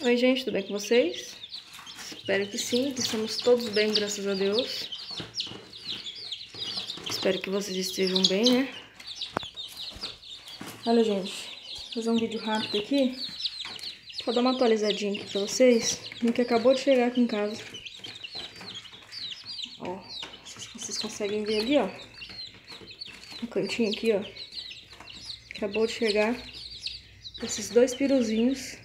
Oi gente, tudo bem com vocês? Espero que sim, que estamos todos bem, graças a Deus. Espero que vocês estejam bem, né? Olha gente, vou fazer um vídeo rápido aqui pra dar uma atualizadinha aqui pra vocês no que acabou de chegar aqui em casa. Ó, vocês conseguem ver ali, ó, no cantinho aqui, ó, acabou de chegar esses dois piruzinhos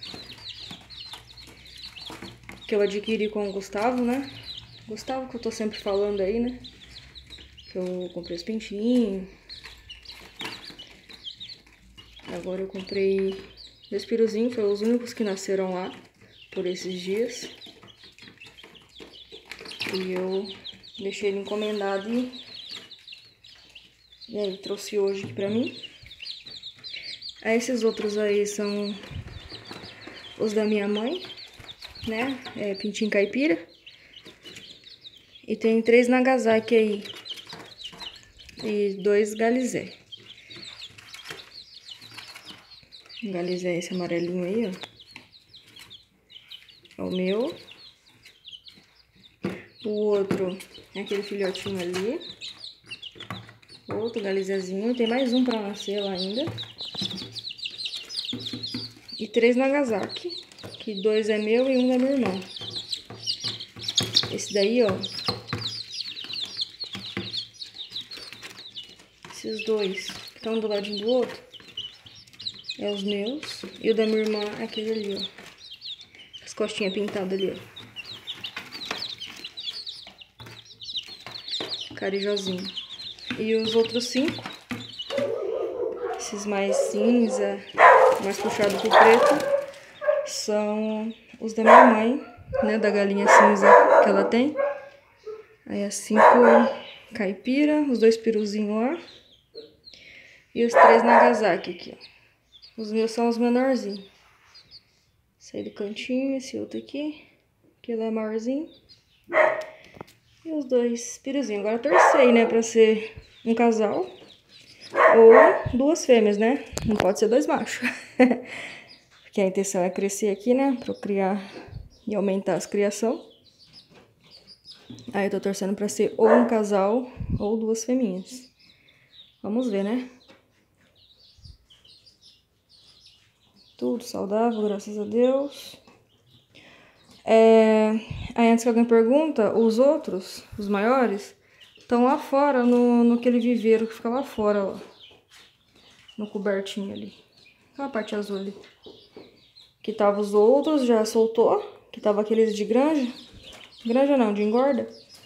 que eu adquiri com o Gustavo, né? Gustavo, que eu tô sempre falando aí, né? Que eu comprei os pintinhos. Agora eu comprei dois piruzinhos, foram os únicos que nasceram lá por esses dias. E eu deixei ele encomendado e aí trouxe hoje aqui pra mim. Aí esses outros aí são os da minha mãe, né? É pintinho caipira. E tem 3 Nagasaki aí. E 2 Galizé. O Galizé é esse amarelinho aí, ó. É o meu. O outro é aquele filhotinho ali. Outro Galizézinho. Tem mais um pra nascer lá ainda. E 3 Nagasaki. Que 2 é meu e 1 é meu irmão. Esse daí, ó. Esses dois que estão do ladinho do outro. É os meus. E o da minha irmã é aquele ali, ó. As costinhas pintadas ali, ó. Carijozinho. E os outros 5. Esses mais cinza, mais puxado pro preto. São os da minha mãe, né? Da galinha cinza que ela tem. Aí as 5 caipira, os 2 piruzinhos lá. E os 3 Nagasaki aqui, ó. Os meus são os menorzinhos. Esse aí do cantinho, esse outro aqui. Aquele é maiorzinho. E os 2 piruzinhos. Agora eu torcei, né? Pra ser um casal. Ou 2 fêmeas, né? Não pode ser 2 machos. Porque a intenção é crescer aqui, né? Procriar e aumentar as criação. Aí eu tô torcendo pra ser ou um casal ou 2 fêmeas. Vamos ver, né? Tudo saudável, graças a Deus. Aí antes que alguém pergunta, os outros, os maiores, estão lá fora, no aquele viveiro que fica lá fora, ó. No cobertinho ali. Aquela parte azul ali. Que tava os outros, já soltou. Que tava aqueles de granja. Granja não, de engorda.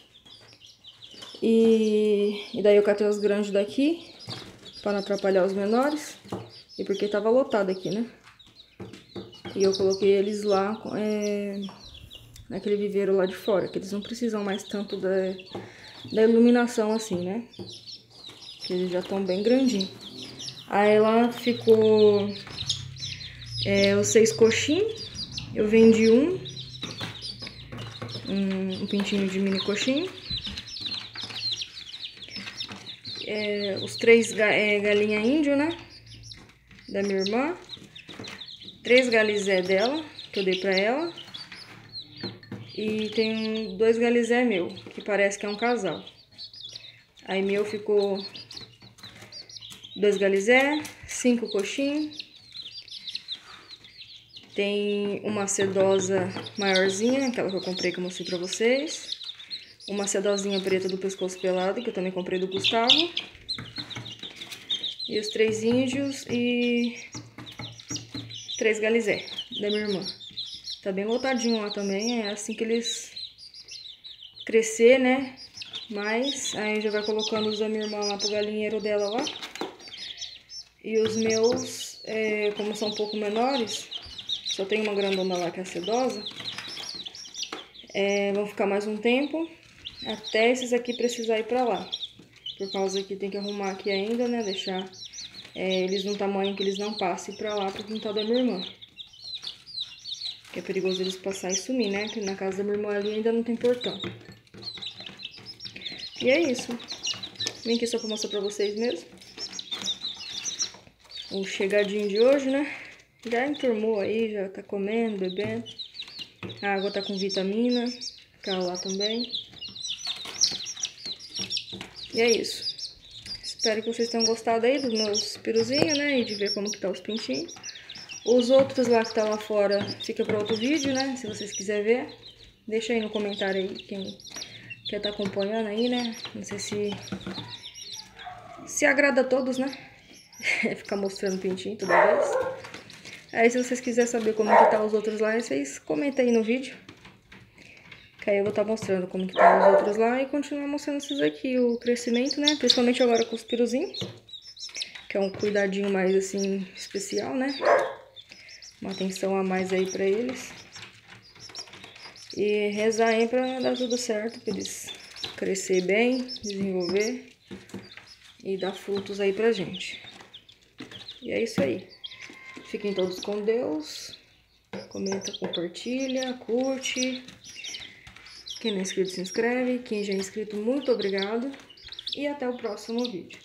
E daí eu catei os grandes daqui. Pra não atrapalhar os menores. E porque tava lotado aqui, né? E eu coloquei eles lá, naquele viveiro lá de fora. Que eles não precisam mais tanto da iluminação assim, né? Que eles já estão bem grandinhos. Aí lá ficou os 6 coxinhos. Eu vendi um pintinho de mini coxinho. Os 3 galinha índio, né? Da minha irmã. 3 galizé dela, que eu dei pra ela. E tem 2 galizé meu, que parece que é um casal. Aí meu ficou 2 galizé, 5 coxinhos. Tem uma sedosa maiorzinha, aquela que eu comprei que eu mostrei pra vocês. Uma sedosinha preta do pescoço pelado, que eu também comprei do Gustavo. E os 3 índios e 3 galizé da minha irmã. Tá bem lotadinho lá também, é assim que eles crescer, né? Mas aí já vai colocando os da minha irmã lá pro galinheiro dela lá. E os meus, como são um pouco menores, só tem uma grandona lá que é a sedosa, vão ficar mais um tempo até esses aqui precisar ir pra lá. Por causa que tem que arrumar aqui ainda, né? Deixar eles num tamanho que eles não passem pra lá pro quintal da minha irmã. Que é perigoso eles passar e sumir, né? Que na casa da minha irmã ali ainda não tem portão. E é isso. Vim aqui só pra mostrar pra vocês mesmo. O chegadinho de hoje, né? Já enturmou aí, já tá comendo, bebendo. A água tá com vitamina, lá também. E é isso. Espero que vocês tenham gostado aí dos meus peruzinhos, né? E de ver como que tá os pintinhos. Os outros lá que tá lá fora fica para outro vídeo, né? Se vocês quiserem ver. Deixa aí no comentário aí quem quer tá acompanhando aí, né? Não sei se agrada a todos, né? Ficar mostrando pintinho toda vez. Aí se vocês quiserem saber como que tá os outros lá, vocês comentem aí no vídeo. Que aí eu vou estar mostrando como que tá os outros lá e continuar mostrando esses aqui, o crescimento, né? Principalmente agora com os piruzinhos. Que é um cuidadinho mais, assim, especial, né? Uma atenção a mais aí pra eles. E rezar aí pra dar tudo certo, pra eles crescer bem, desenvolver e dar frutos aí pra gente. E é isso aí. Fiquem todos com Deus. Comenta, compartilha, curte. Quem não é inscrito, se inscreve. Quem já é inscrito, muito obrigado. E até o próximo vídeo.